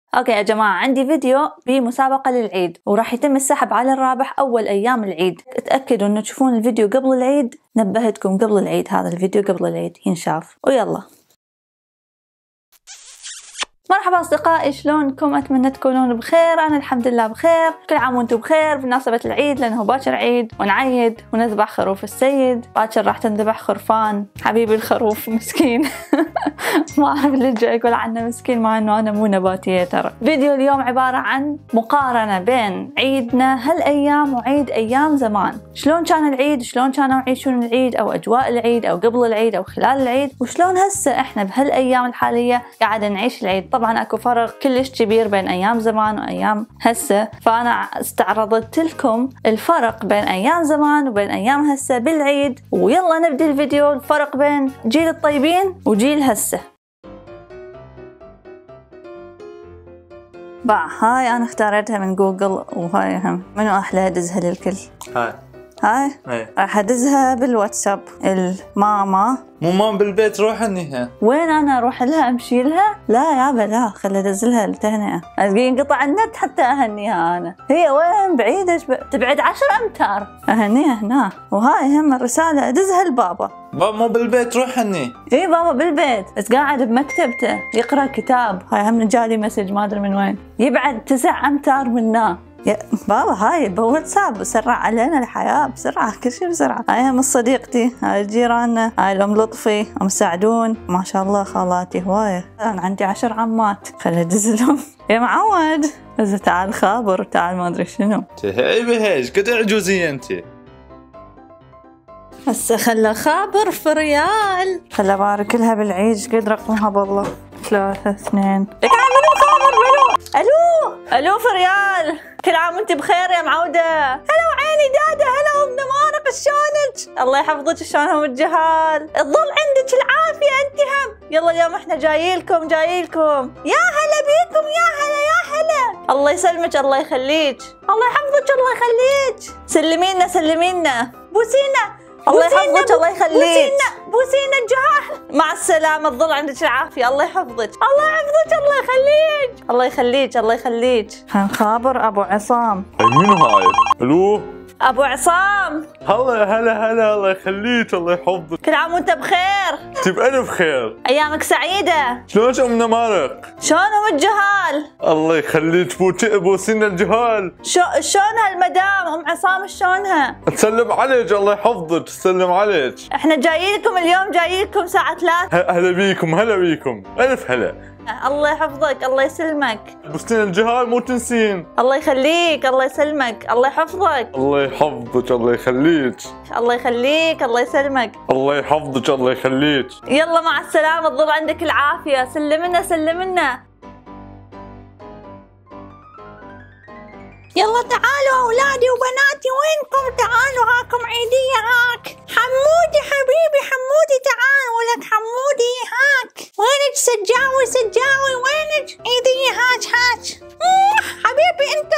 اوكي يا جماعة، عندي فيديو بمسابقة للعيد وراح يتم السحب على الرابح اول ايام العيد. اتأكدوا انه تشوفون الفيديو قبل العيد، نبهتكم قبل العيد، هذا الفيديو قبل العيد ينشاف. ويلا مرحبا أصدقائي، شلونكم؟ أتمنى تكونون بخير. أنا الحمد لله بخير، كل عام وانتم بخير بمناسبة العيد، لأنه باكر عيد ونعيد ونذبح خروف السيد. باكر راح تنذبح خرفان، حبيبي الخروف مسكين. ما أعرف اللي جاي يقول عنه مسكين مع أنه أنا مو نباتية ترى. فيديو اليوم عبارة عن مقارنة بين عيدنا هالأيام وعيد أيام زمان. شلون كان العيد، شلون كانوا يعيشون العيد أو أجواء العيد أو قبل العيد أو خلال العيد، وشلون هسه إحنا بهالأيام الحالية قاعدة نعيش العيد. طبعا اكو فرق كلش كبير بين ايام زمان وايام هسه، فانا استعرضت لكم الفرق بين ايام زمان وبين ايام هسه بالعيد. ويلا نبدي الفيديو. الفرق بين جيل الطيبين وجيل هسه. هاي انا اختارتها من جوجل، وهاي هم منو احلى ادزها للكل. هاي راح ادزها بالواتساب. الماما مو مام بالبيت، روح هنيها. وين انا اروح لها امشي لها؟ لا يابا لا، خلي ادزلها لتهنئه. ابي ينقطع النت حتى اهنيها انا. هي وين بعيده؟ تبعد 10 امتار. اهنيها هنا. وهاي هم الرساله ادزها لبابا. بابا مو بالبيت، روح هني. اي بابا بالبيت بس قاعد بمكتبته يقرا كتاب. هاي هم جالي مسج ما ادري من وين، يبعد 9 امتار منا. يا بابا هاي بواتساب، بسرعة علينا الحياة بسرعة، كل شيء بسرعة. هاي هم صديقتي، هاي جيراننا، هاي الأم لطفي، أم سعدون، ما شاء الله خالاتي هواية. أنا عندي 10 عمات، خلي أدزلهم. يا معود إذا تعال خابر تعال ما أدري شنو. تهيبي هيش قد عجوزية أنت. هسه خلى خابر في ريال، خلى بارك لها بالعيد. قد رقمها بالله 3 2. لك منو خابر منو؟ ألو في ريال. كل عام وانت بخير يا معودة. هلا وعيني دادا، هلا ام نمارق، شلونك؟ الله يحفظك. شلونهم الجهال؟ تظل عندك العافية انت هم. يلا اليوم احنا جايلكم. يا هلا بيكم، يا هلا. الله يسلمك، الله يخليك، الله يحفظك، الله يخليك. سلمينا بوسينا. الله يحفظك، الله يخليك. بوسينا الجهال. مع السلامة، تظل عندك العافية. الله يحفظك، الله يخليك. خابر أبو عصام. منو هاي؟ ألو أبو عصام. هلا الله يخليك، الله يحفظك. كل عام وانت بخير. تبقى أنا بخير. أيامك سعيدة. شلونك أم نمارق؟ شلونهم الجهال؟ الله يخليك، بوسينا الجهال. شلونها المدام أم عصام؟ شلونها؟ تسلم عليك، الله يحفظك، تسلم عليك. احنا جاييلكم اليوم، جاييلكم الساعة 3. هلا بيكم ألف هلا. الله يحفظك، الله يسلمك. بوسينا الجهال مو تنسين. الله يخليك، الله يسلمك، الله يحفظك. الله يحفظك، الله يخليك. الله يخليك، الله يسلمك. الله يحفظك، الله يخليك. يلا مع السلامة، تظل عندك العافية. سلمنا. يلا تعالوا أولادي وبناتي، وينكم؟ تعالوا هاكم عيدية. هاك حمودي حبيبي، حمودي تعال ولك حمودي. هاك وينك سجاوي وينك عيدية؟ هاك حبيبي انت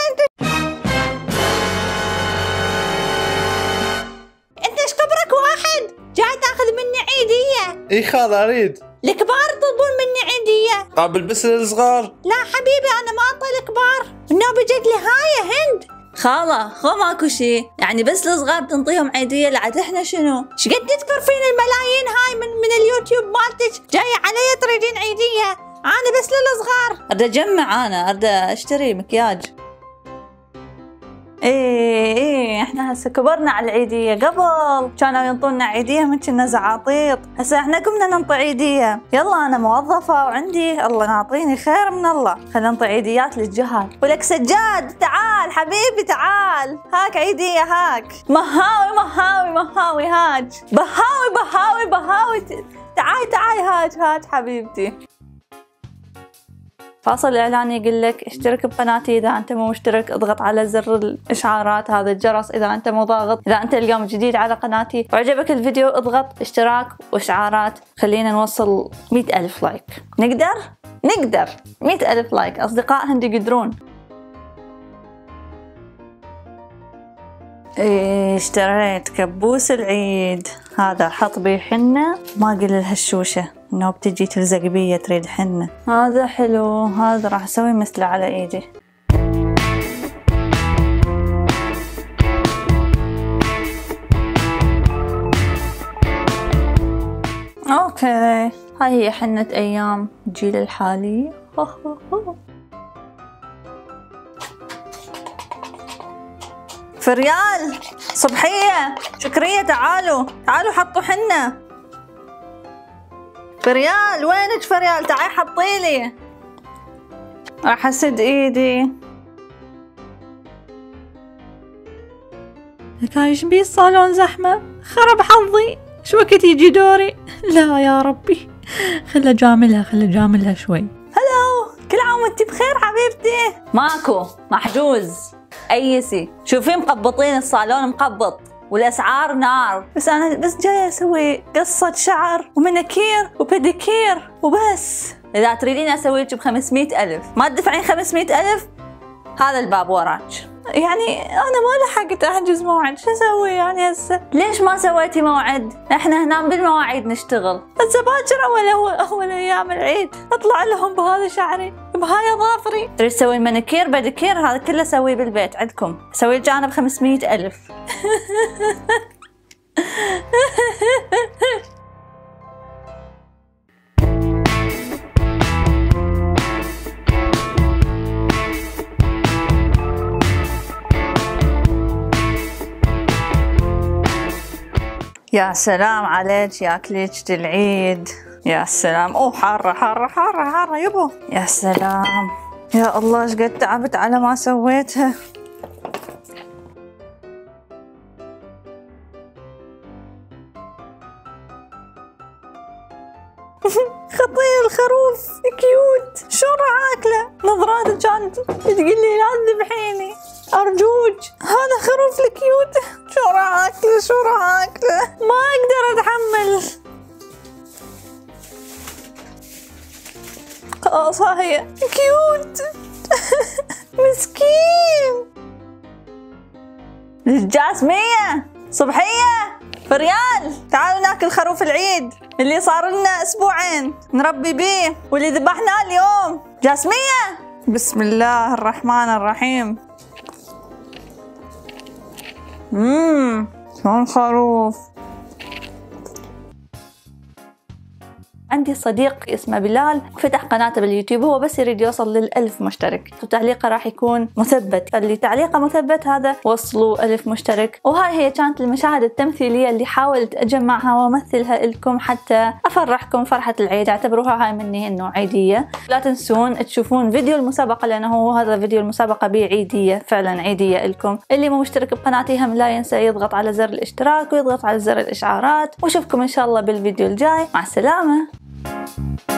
ايش كبرك واحد جاي تاخذ مني عيدية؟ اي خال اريد. الكبار يطلبون مني عيدية. قابل بس الصغار. لا حبيبي انا ما اعطي الكبار. النوبة جت لي. هاي هند خالة هو ماكو شي، يعني بس الصغار تنطيهم عيدية. لعد احنا شنو؟ شقد تذكر فينا الملايين هاي من اليوتيوب مالتك جاية علي تريدين عيدية؟ انا بس للصغار. اريد اجمع، انا اريد اشتري مكياج. ايه احنا هسه كبرنا على العيدية. قبل كانوا ينطونا عيدية من كنا زعاطيط، هسه احنا كنا ننطي عيدية. يلا انا موظفة وعندي الله يعطيني خير من الله، خلينا ننطي عيديات للجهال. ولك سجاد تعال حبيبي تعال، هاك عيدية. هاك مهاوي هاك بهاوي تعال هاك حبيبتي. فاصل إعلاني يقول لك اشترك بقناتي. إذا أنت مو مشترك اضغط على زر الإشعارات، هذا الجرس إذا أنت مو ضاغط. إذا أنت اليوم جديد على قناتي وعجبك الفيديو اضغط اشتراك وإشعارات. خلينا نوصل 100,000 لايك. نقدر 100,000 لايك. أصدقاء هندي يقدرون. اشتريت كبوس العيد. هذا حط بيه حنة، ما قل لها الشوشة. النوب تجي تلزق بيا تريد حنة. هذا حلو، هذا راح اسوي مثله على ايدي. اوكي، هاي هي حنة ايام الجيل الحالي. فريال، صبحية، شكرية، تعالوا حطوا حنة. فريال وينك فريال؟ تعالي حطيلي. راح اسد ايدي. كايش بي الصالون زحمة، خرب حظي، شو وقت يجي دوري؟ لا يا ربي، خلي جاملها شوي. هلو، كل عام وانتي بخير حبيبتي. ماكو، محجوز، ايسي. شوفي مقبطين الصالون مقبط والاسعار نار، بس انا بس جايه اسوي قصة شعر ومناكير وبيديكير وبس. اذا تريدين اسوي لك ب500,000 ما تدفعين 500,000، هذا الباب وراك. يعني انا ما لحقت احجز موعد، شو اسوي يعني هسه؟ ليش ما سويتي موعد؟ احنا هنا بالمواعيد نشتغل. هسه باكر اول ايام العيد اطلع لهم بهذا شعري بهاي ظافري. تريد تسوي مانيكير بديكير؟ هذا كله اسويه بالبيت عندكم. اسوي لك انا ب500,000. يا سلام عليك يا كليجة العيد، يا سلام. اوه حارة حارة حارة حارة يبو، يا سلام. يا الله ايش قد تعبت على ما سويتها. خطير الخروف كيوت، شو راح اكله؟ نظراته كانت تقول لي لا تذبحيني ارجوك، هذا خروف الكيوت، شو راح اكله؟ ما اقدر اتحمل. خلاص هي كيوت. مسكين. جاسمية، صبحية، فريال، تعالوا ناكل خروف العيد اللي صار لنا اسبوعين نربي بيه واللي ذبحناه اليوم. جاسمية، بسم الله الرحمن الرحيم. شلون خروف. عندي صديق اسمه بلال فتح قناته باليوتيوب، هو بس يريد يوصل لل1000 مشترك، وتعليقه راح يكون مثبت، اللي تعليقه مثبت هذا وصلوا 1000 مشترك. وهاي هي كانت المشاهد التمثيلية اللي حاولت أجمعها وأمثلها لكم حتى أفرحكم فرحة العيد. اعتبروها هاي مني إنه عيدية. لا تنسون تشوفون فيديو المسابقة، لأنه هذا فيديو المسابقة بعيدية، فعلا عيدية لكم. اللي مو مشترك بقناتي هم لا ينسى يضغط على زر الاشتراك ويضغط على زر الإشعارات، وأشوفكم إن شاء الله بالفيديو الجاي. مع السلامة.